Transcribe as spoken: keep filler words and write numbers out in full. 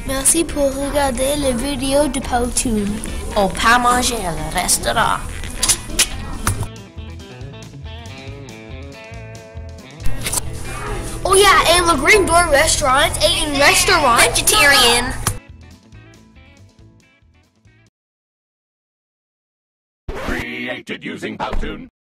Merci pour regarder la vidéo de Powtoon. On peut manger au restaurant. Oh yeah, and Le Green Door Restaurant, a restaurant. Vegetarian. Created using Powtoon.